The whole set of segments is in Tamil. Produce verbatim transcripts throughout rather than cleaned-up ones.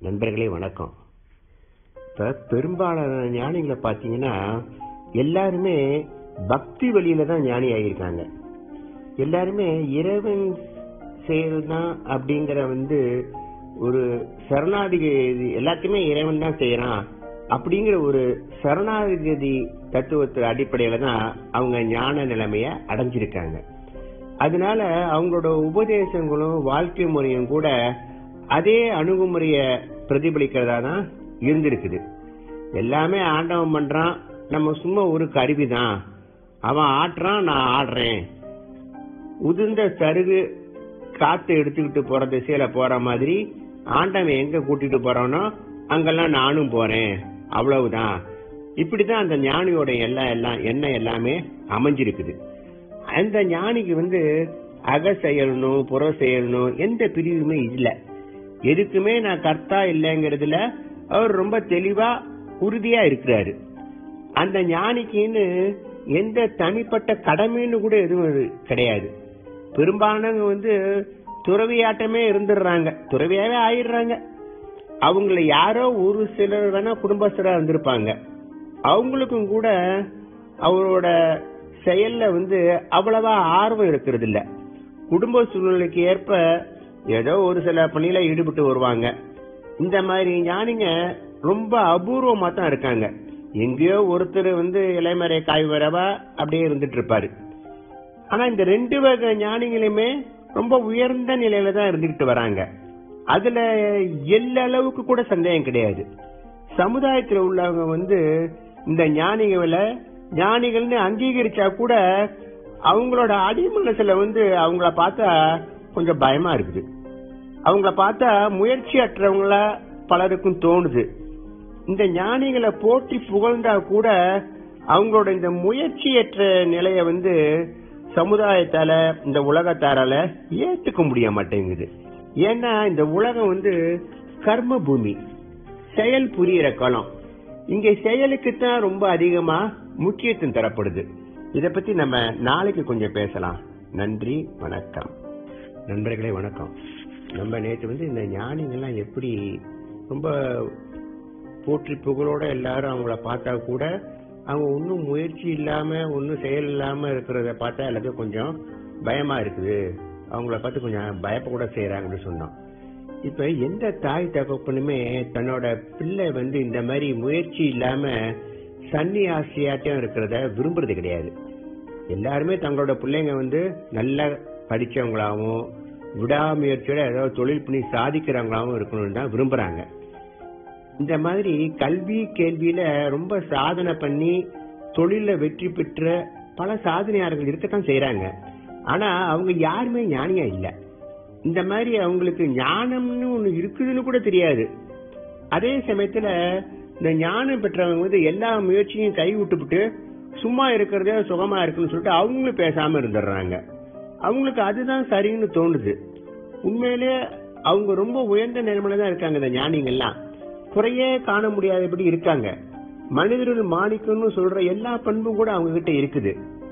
நண்பர்களே வணக்கம். இப்ப பெரும்பாலான ஞானிகளை பாத்தீங்கன்னா எல்லாருமே பக்தி வழியில தான் ஞானி ஆகியிருக்காங்க. எல்லாருமே இறைவன் செயல் தான் அப்படிங்கிற வந்து ஒரு சரணாதிகதி, எல்லாத்தையுமே இறைவன் தான் செய்யறான் அப்படிங்கிற ஒரு சரணாதிகதி தத்துவத்து அடிப்படையில தான் அவங்க ஞான நிலைமைய அடைஞ்சிருக்காங்க. அதனால அவங்களோட உபதேசங்களும் வாழ்க்கை முறையும் கூட அதே அணுகுமுறைய பிரதிபலிக்கிறதா தான் இருந்திருக்குது. எல்லாமே ஆண்டவன் பண்றான், நம்ம சும்மா ஒரு கருவிதான், அவன் ஆட்டுறான் நான் ஆடுறேன், உதிர்ந்த சருகு காத்து எடுத்துக்கிட்டு போற திசையில போற மாதிரி ஆண்டவன் எங்க கூட்டிட்டு போறானோ அங்கெல்லாம் நானும் போறேன், அவ்வளவுதான். இப்படிதான் அந்த ஞானியோட எல்லாம் எல்லாம் என்ன எல்லாமே அமைஞ்சிருக்குது. அந்த ஞானிக்கு வந்து அக செயலணும் புற செயலணும் எந்த பிரிவுமே இல்ல. எதுக்குமே நான் கர்த்தா இல்லைங்கிறதுல அவர் ரொம்ப தெளிவா உறுதியா இருக்கிறாரு. அந்த ஞானிக்குன்னு எந்த தனிப்பட்ட கடமைன்னு கூட எதுவும் கிடையாது. பெரும்பாலானவங்க வந்து துறவியாட்டமே இருந்துடுறாங்க, துறவியாவே ஆயிடுறாங்க. அவங்கள யாரோ ஒரு சிலர் வேணா குடும்பஸ்தரா இருந்திருப்பாங்க. அவங்களுக்கும் கூட அவரோட செயல்ல வந்து அவ்வளவா ஆர்வம் இருக்கிறது இல்ல. குடும்ப சூழ்நிலைக்கு ஏற்ப ஏதோ ஒரு சில பணியில ஈடுபட்டு வருவாங்க. இந்த மாதிரி ஞானிங்க ரொம்ப அபூர்வமா தான் இருக்காங்க. எங்கேயோ ஒருத்தர் வந்து இலைமறை காய் வரவா அப்படியே இருந்துட்டு இருப்பாரு. ஆனா இந்த ரெண்டு வகை ஞானிகளுமே ரொம்ப உயர்ந்த நிலையில தான் இருந்துகிட்டு வராங்க. அதுல எல்லா அளவுக்கு கூட சந்தேகம் கிடையாது. சமுதாயத்துல உள்ளவங்க வந்து இந்த ஞானிகளை ஞானிகள்னு அங்கீகரிச்சா கூட அவங்களோட அடிமனசுல வந்து அவங்கள பார்த்தா கொஞ்சம் பயமா இருக்குது. அவங்கள பார்த்தா முயற்சி அற்றவங்கள பலருக்கும் தோணுது. இந்த ஞானிகளை போற்றி புகழ்ந்தா கூட அவங்களோட இந்த முயற்சியற்ற நிலைய வந்து சமுதாயத்தால இந்த உலகத்தாரால ஏத்துக்க முடிய மாட்டேங்குது. ஏன்னா இந்த உலகம் வந்து கர்ம பூமி, செயல் புரியிற களம். இங்க செயலுக்குத்தான் ரொம்ப அதிகமா முக்கியத்துவம் தரப்படுது. இத பத்தி நம்ம நாளைக்கு கொஞ்சம் பேசலாம். நன்றி, வணக்கம். நண்பர்களே வணக்கம். நம்ம நேற்று வந்து இந்த ஞானிகள்லாம் எப்படி ரொம்ப போற்றி புகழோட எல்லாரும் அவங்கள பார்த்தா கூட அவங்க ஒன்னும் முயற்சி இல்லாம ஒன்னும் செயல் இல்லாம இருக்கிறத பார்த்தா எல்லாத்தையும் கொஞ்சம் பயமா இருக்குது, அவங்கள பார்த்து கொஞ்சம் பயப்ப கூட செய்யறாங்கன்னு சொன்னோம். இப்ப எந்த தாய் தகப்பனுமே தன்னோட பிள்ளை வந்து இந்த மாதிரி முயற்சி இல்லாம சன்னியாசியாட்டம் இருக்கிறத விரும்புறது கிடையாது. எல்லாருமே தங்களோட பிள்ளைங்க வந்து நல்லா படிச்சவங்களாவும் விடாமுயற்சியோட ஏதாவது தொழில் பண்ணி சாதிக்கிறவங்களாவும் இருக்கணும்னு தான் விரும்புறாங்க. இந்த மாதிரி கல்வி கேள்வியில ரொம்ப சாதனை பண்ணி தொழில வெற்றி பெற்ற பல சாதனையாளர்கள் இருக்கத்தான் செய்யறாங்க. ஆனா அவங்க யாருமே ஞானியா இல்ல. இந்த மாதிரி அவங்களுக்கு ஞானம்னு ஒண்ணு இருக்குதுன்னு கூட தெரியாது. அதே சமயத்துல இந்த ஞானம் பெற்றவங்க வந்து எல்லா முயற்சியும் கை விட்டுவிட்டு சும்மா இருக்கிறதே சுகமா இருக்குன்னு சொல்லிட்டு அவங்களும் பேசாம இருந்துடுறாங்க. அவங்களுக்கு அதுதான் சரின்னு தோணுது. உண்மையிலே அவங்க ரொம்ப உயர்ந்த நிலைமையில தான் இருக்காங்க. இந்த ஞானிகள்லாம் குறையே காண முடியாதபடி இருக்காங்க. மனிதர்கள் மாணிக்கம்னு சொல்ற எல்லா பண்பும் கூட அவங்க கிட்ட இருக்குது.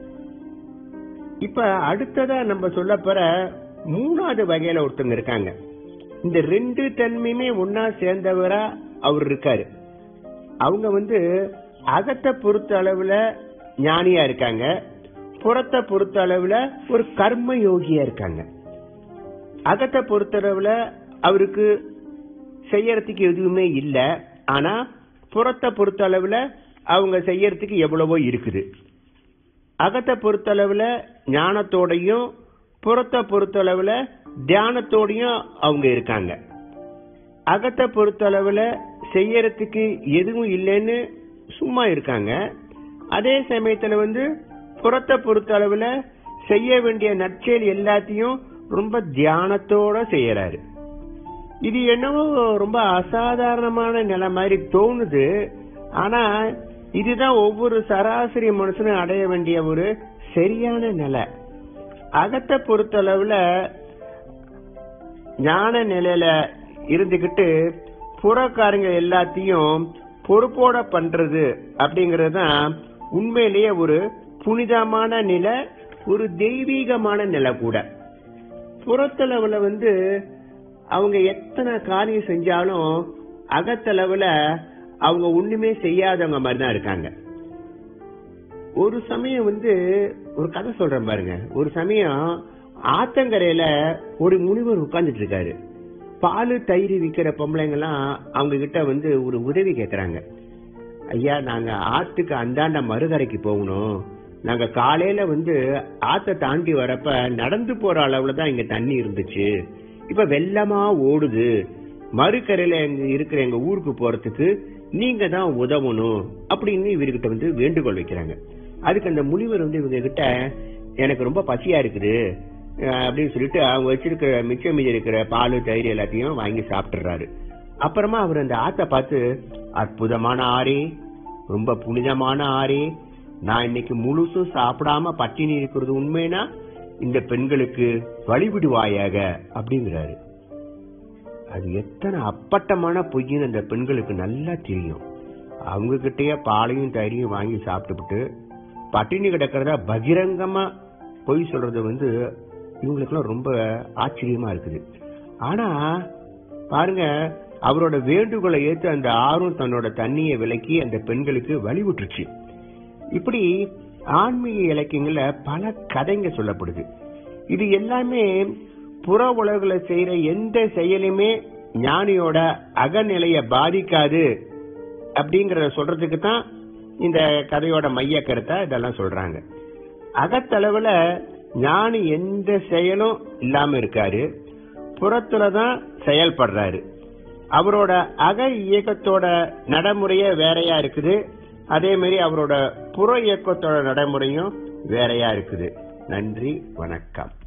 இப்ப அடுத்ததா நம்ம சொல்ல போற மூணாவது வகையில ஒருத்தங்க இருக்காங்க. இந்த ரெண்டு தன்மையுமே ஒன்னா சேர்ந்தவரா அவர் இருக்காரு. அவங்க வந்து அகத்தை பொறுத்த அளவுல ஞானியா இருக்காங்க, புறத்தை பொறுத்த அளவுல ஒரு கர்ம யோகியா இருக்காங்க. அகத்தை பொறுத்த அளவுல அவருக்கு செய்யறதுக்கு எதுவுமே இல்ல, ஆனா புறத்தை பொறுத்த அளவுல அவங்க செய்யறதுக்கு எவ்வளவோ இருக்குது. அகத்தை பொறுத்த அளவுல ஞானத்தோடையும் புறத்தை பொறுத்த அளவுல தியானத்தோடையும் அவங்க இருக்காங்க. அகத்தை பொறுத்த அளவுல செய்யறதுக்கு எதுவும் இல்லைன்னு சும்மா இருக்காங்க. அதே சமயத்துல வந்து புறத்தை பொறுத்த அளவுல செய்ய வேண்டிய நற்செயல் எல்லாத்தையும் ரொம்ப தியானத்தோட செய்யறாரு. இது என்னவோ ரொம்ப அசாதாரணமான நிலை மாதிரி தோணுது. ஆனா இதுதான் ஒவ்வொரு சராசரி மனுஷனும் அடைய வேண்டிய ஒரு சரியான நிலை. அகத்தை பொறுத்த அளவுல ஞான நிலையில இருந்துகிட்டு புறக்காரங்க எல்லாத்தையும் பொறுப்போட பண்றது அப்படிங்கறது தான் உண்மையிலேயே ஒரு புனிதமான நிலை, ஒரு தெய்வீகமான நிலை கூட. புறத்தளவுல வந்து அவங்க எத்தனை காரியம் செஞ்சாலும் அகத்தளவுல அவங்க ஒண்ணுமே செய்யாதவங்க மாதிரி தான் இருக்காங்க. ஒரு சமயம் வந்து ஒரு கதை சொல்றேன் பாருங்க. ஒரு சமயம் ஆத்தங்கரையில ஒரு முனிவர் உட்கார்ந்துட்டு இருக்காரு. பாலு தயிர் விக்கிற பொம்பளைங்க எல்லாம் அவங்க கிட்ட வந்து ஒரு உதவி கேக்குறாங்க. ஐயா, நாங்க ஆத்துக்கு அந்தாண்ட மறுகரைக்கு போகணும். நாங்க காலையில வந்து ஆத்த தாண்டி வரப்ப நடந்து போற அளவுலதான் இங்க தண்ணி இருந்துச்சு. இப்ப வெள்ளமா ஓடுது. மறுக்கரையில எங்க இருக்கிற எங்க ஊருக்கு போறதுக்கு நீங்க தான் உதவணும் அப்படின்னு இவர்கிட்ட வந்து வேண்டுகோள் வைக்கிறாங்க. அதுக்கு அந்த முனிவர் வந்து இவங்க கிட்ட எனக்கு ரொம்ப பசியா இருக்குது அப்படின்னு சொல்லிட்டு அவங்க வச்சிருக்கிற மிச்சம் மீதி இருக்கிற பால் தயிர் எல்லாத்தையும் வாங்கி சாப்பிட்டுறாரு. அப்புறமா அவர் அந்த ஆத்த பார்த்து, அற்புதமான ஆறே, ரொம்ப புனிதமான ஆறே, நான் இன்னைக்கு முழுசும் சாப்பிடாம பட்டினி இருக்கிறது உண்மைனா இந்த பெண்களுக்கு வழிவிடுவாயாக அப்படிங்கிறாரு. அது எத்தனை அப்பட்டமான பொய்ன்னு அந்த பெண்களுக்கு நல்லா தெரியும். அவங்க கிட்டயே பாலையும் தயிரையும் வாங்கி சாப்பிட்டுவிட்டு பட்டினி கிடக்கிறதா பகிரங்கமா பொய் சொல்றது வந்து இவங்களுக்குலாம் ரொம்ப ஆச்சரியமா இருக்குது. ஆனா பாருங்க, அவரோட வேண்டுகோளை ஏற்று அந்த ஆறும் தன்னோட தண்ணியை விலக்கி அந்த பெண்களுக்கு வழி விட்டுருச்சு. இப்படி ஆன்மீக இலக்கியங்கள்ல பல கதைங்க சொல்லப்படுது. இது எல்லாமே புற உலகில செய்யற எந்த செயலுமே ஞானியோட அகநிலைய பாதிக்காது அப்படிங்கறத சொல்றதுக்கு தான் இந்த கதையோட மைய கருத்தை இதெல்லாம் சொல்றாங்க. அகத்தளவுல ஞானி எந்த செயலும் இல்லாம இருக்காரு, புறத்துலதான் செயல்படுறாரு. அவரோட அக இயக்கத்தோட நடைமுறைய வேறையா இருக்குது, அதே மாதிரி அவரோட புற இயக்கத்தோட நடைமுறையும் வேறையா இருக்குது. நன்றி, வணக்கம்.